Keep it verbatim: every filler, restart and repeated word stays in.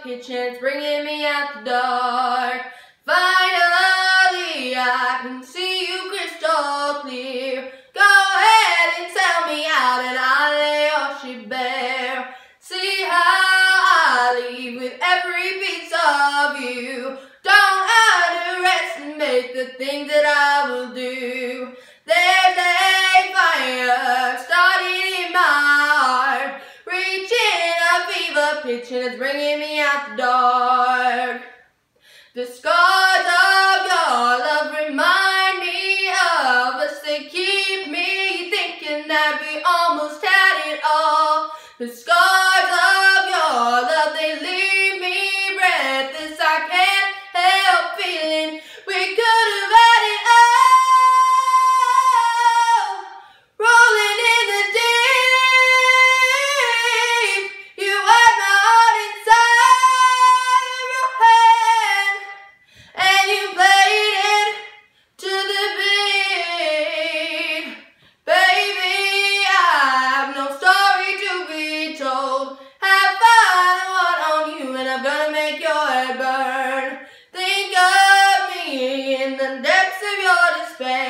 kitchen, it's bringing me out the dark. Finally, I can see you crystal clear. Go ahead and tell me out and I'll lay your shit bare. See how I leave with every piece of you. Don't underestimate the things that I will do. There's a fire starting in my heart, reaching a fever pitch and it's bringing me out the dark. The scars of your love remind me of us. They keep me thinking that we almost had it all. The scars of your love, they leave me breathless. I can't help feeling we could have had it all. Rolling in the deep, you had my heart inside of your hand, and you played it to the beat. Baby, I have no story to be told. Have fun and what on you, and I'm gonna make your head burn. Think of me in the depths of your despair.